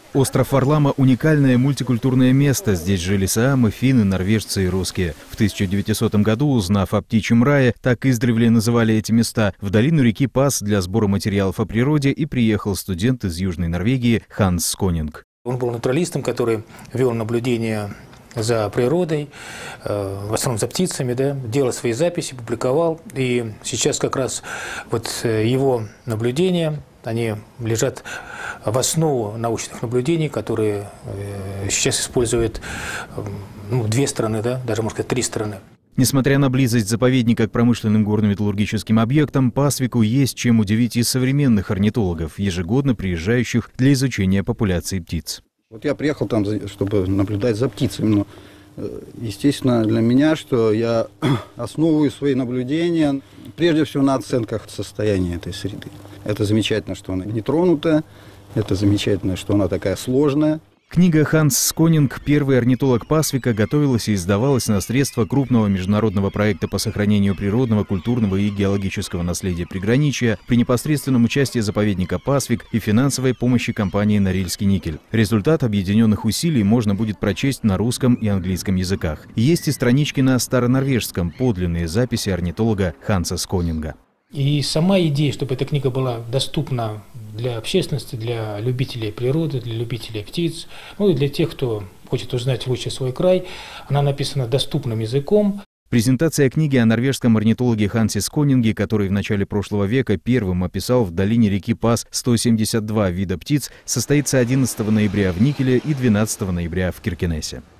Остров Варлама – уникальное мультикультурное место. Здесь жили саамы, финны, норвежцы и русские. В 1900 году, узнав о птичьем рае, так издревле называли эти места, в долину реки Пас для сбора материалов о природе и приехал студент из Южной Норвегии Ханс Сконинг. Он был натуралистом, который вел наблюдение за природой, в основном за птицами, да, делал свои записи, публиковал. И сейчас как раз вот его наблюдения, они лежат в основу научных наблюдений, которые сейчас используют две страны, да, даже, можно сказать, три страны. Несмотря на близость заповедника к промышленным горно-металлургическим объектам, Пасвику есть чем удивить и современных орнитологов, ежегодно приезжающих для изучения популяции птиц. Вот я приехал там, чтобы наблюдать за птицами, но, естественно, для меня, что я основываю свои наблюдения прежде всего на оценках состояния этой среды. Это замечательно, что она не тронутая, это замечательно, что она такая сложная. Книга «Ханс Сконинг. Первый орнитолог Пасвика» готовилась и издавалась на средства крупного международного проекта по сохранению природного, культурного и геологического наследия приграничья при непосредственном участии заповедника Пасвик и финансовой помощи компании «Норильский никель». Результат объединенных усилий можно будет прочесть на русском и английском языках. Есть и странички на старонорвежском, подлинные записи орнитолога Ханса Сконинга. И сама идея, чтобы эта книга была доступна для общественности, для любителей природы, для любителей птиц, ну и для тех, кто хочет узнать лучше свой край, она написана доступным языком. Презентация книги о норвежском орнитологе Хансе Сконинге, который в начале прошлого века первым описал в долине реки Пас 172 вида птиц, состоится 11 ноября в Никеле и 12 ноября в Киркенесе.